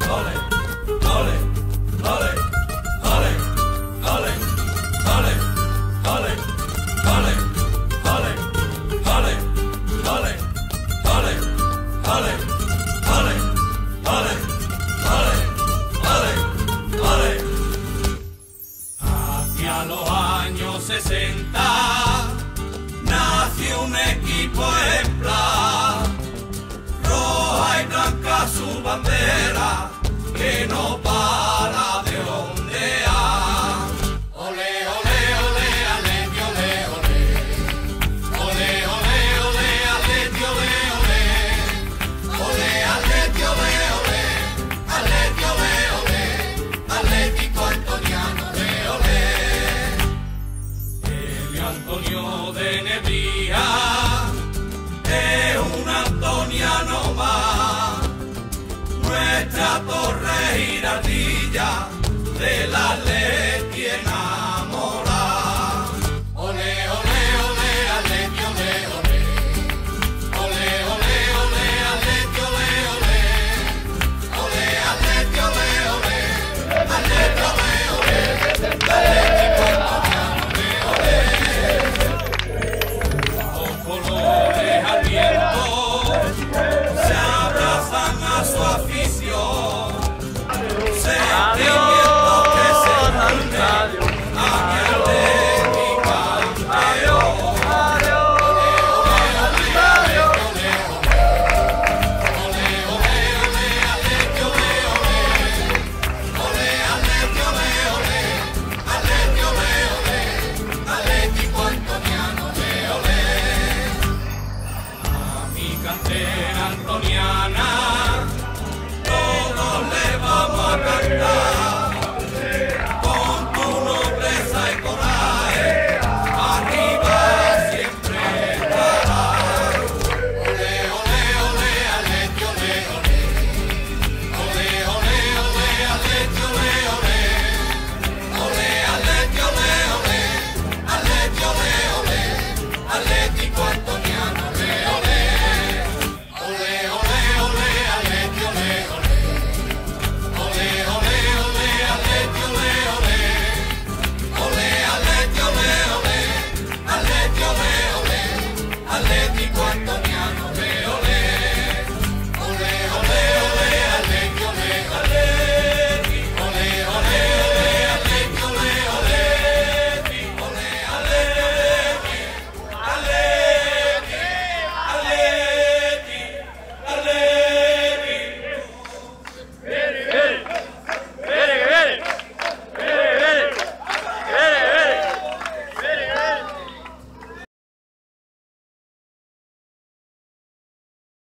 Hacia los años 60 nació un equipo ejemplar, roja y blanca su bandera, que no para de ondear. Ole, ole, ole, Atleti, ole, ole. Ole, ole, ole, Atleti, ole, ole. Ole, Atleti, ole, ole. Atleti, ole, ole. Atlético Antoniano, ole, ole. El Antonio de Nebría es un antoniano más, nuestra torre girardilla de la ley.